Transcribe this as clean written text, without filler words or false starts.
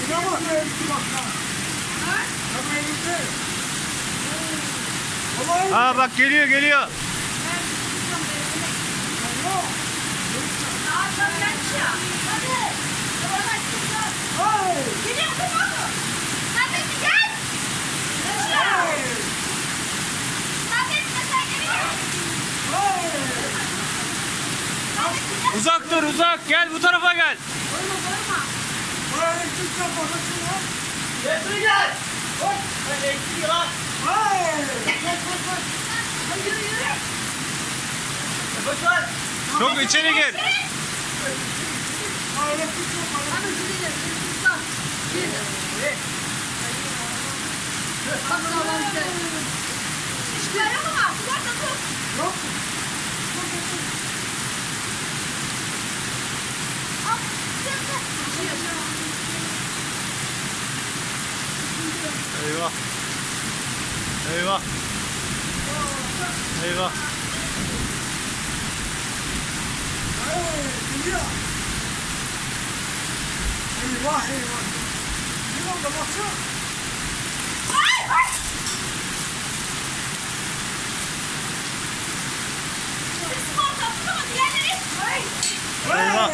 Aa bak geliyor geliyor. Uzak dur uzak, gel bu tarafa gel. Çok içeri gir. Eyvah. Eyvah. Eyvah. Eyvah eyvah. Ne oldu baksana? Eyvah.